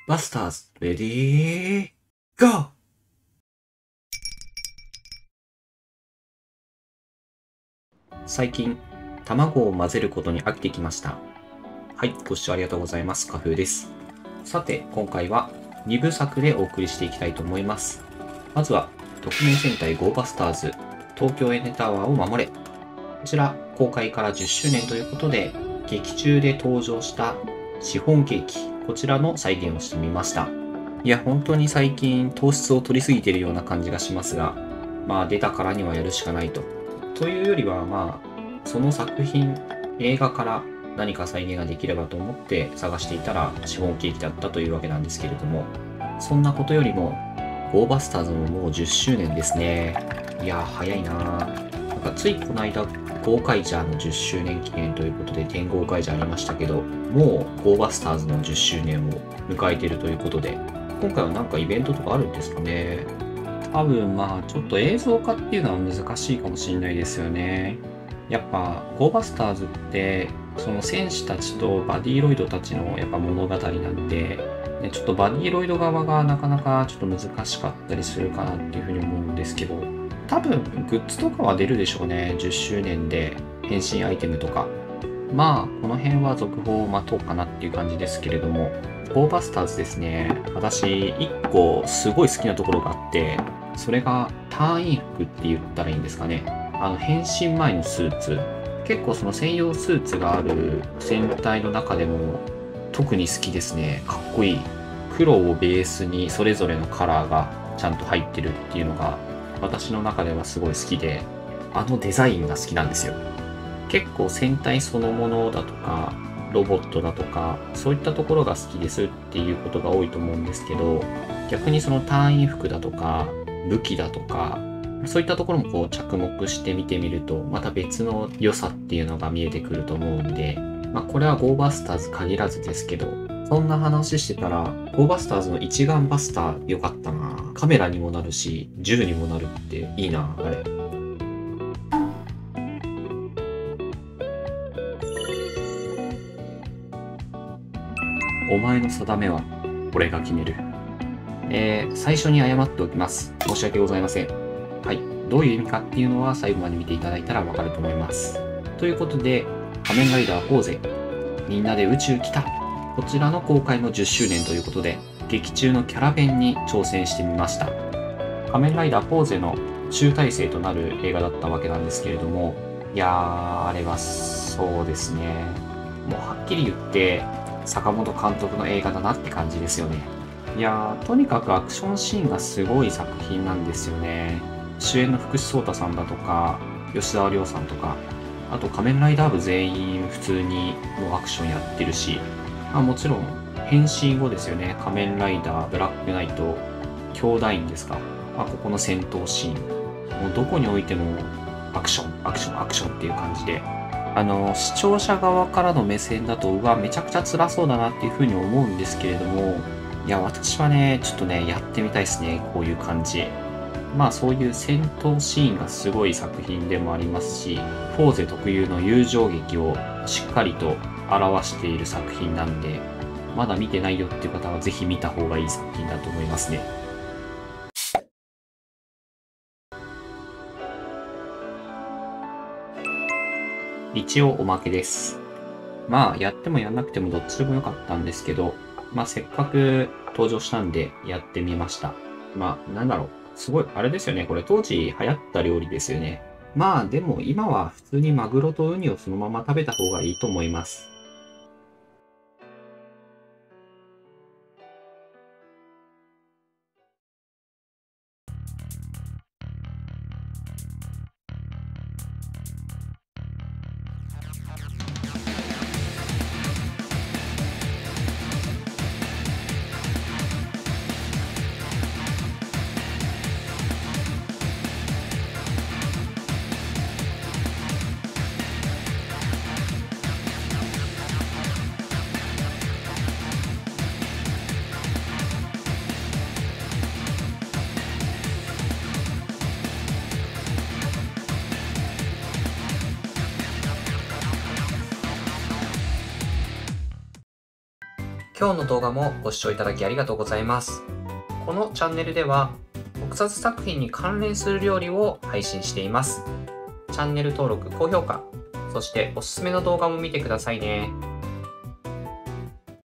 バスターズ、レディー、ゴー。最近、卵を混ぜることに飽きてきました。はい、ご視聴ありがとうございます。花風です。さて、今回は2部作でお送りしていきたいと思います。まずは、特命戦隊ゴーバスターズ、東京エネタワーを守れ。こちら、公開から10周年ということで、劇中で登場したシフォンケーキ、こちらの再現をしてみました。いや、本当に最近糖質を取りすぎているような感じがしますが、まあ出たからにはやるしかないと。というよりは、まあ、その作品、映画から何か再現ができればと思って探していたらシフォンケーキだったというわけなんですけれども、そんなことよりも、ゴーバスターズももう10周年ですね。いや、早いなぁ。なんかついこの間、ゴーカイジャーの10周年記念ということで天ゴーカイジャーありましたけど、もうゴーバスターズの10周年を迎えているということで、今回はなんかイベントとかあるんですかね。多分まあちょっと映像化っていうのは難しいかもしれないですよね。やっぱゴーバスターズってその戦士たちとバディロイドたちのやっぱ物語なんで、ね、ちょっとバディロイド側がなかなかちょっと難しかったりするかなっていうふうに思うんですけど、多分グッズとかは出るでしょうね。10周年で変身アイテムとか。まあこの辺は続報を待とうかなっていう感じですけれども、ゴーバスターズですね。私、1個すごい好きなところがあって、それが隊員服って言ったらいいんですかね。変身前のスーツ。結構その専用スーツがある戦隊の中でも特に好きですね。かっこいい。黒をベースにそれぞれのカラーがちゃんと入ってるっていうのが私の中ではすごい好きで、デザインが好きなんですよ。結構戦隊そのものだとか、ロボットだとか、そういったところが好きですっていうことが多いと思うんですけど、逆にその隊員服だとか、武器だとか、そういったところもこう着目して見てみると、また別の良さっていうのが見えてくると思うんで、まあこれはゴーバスターズ限らずですけど、そんな話してたら、ゴーバスターズの一眼バスター良かったな。カメラにもなるし、銃にもなるっていいな、あれ。お前の定めは俺が決める。最初に謝っておきます。申し訳ございません。はい。どういう意味かっていうのは最後まで見ていただいたらわかると思います。ということで、仮面ライダーフォーゼ、みんなで宇宙来た。こちらの公開も10周年ということで、劇中のキャラ弁に挑戦してみました。仮面ライダーフォーゼの集大成となる映画だったわけなんですけれども、いやー、あれはそうですね。もうはっきり言って、坂本監督の映画だなって感じですよね。いやー、とにかくアクションシーンがすごい作品なんですよね。主演の福士蒼汰さんだとか、吉沢亮さんとか、あと仮面ライダー部全員普通にもうアクションやってるし、もちろん変身後ですよね。仮面ライダー、ブラックナイト、兄弟院ですか。ここの戦闘シーン。もうどこにおいてもアクション、アクション、アクションっていう感じで、視聴者側からの目線だと、めちゃくちゃ辛そうだなっていうふうに思うんですけれども、いや、私はね、ちょっとね、やってみたいですね、こういう感じ。まあ、そういう戦闘シーンがすごい作品でもありますし、フォーゼ特有の友情劇をしっかりと表している作品なんで、まだ見てないよっていう方はぜひ見た方がいい作品だと思いますね。一応おまけです。まあ、やってもやんなくてもどっちでもよかったんですけど、せっかく登場したんでやってみました。なんだろう。すごい、あれですよね。これ当時流行った料理ですよね。でも今は普通にマグロとウニをそのまま食べた方がいいと思います。 今日の動画もご視聴いただきありがとうございます。このチャンネルでは特撮作品に関連する料理を配信しています。チャンネル登録、高評価、そしておすすめの動画も見てくださいね。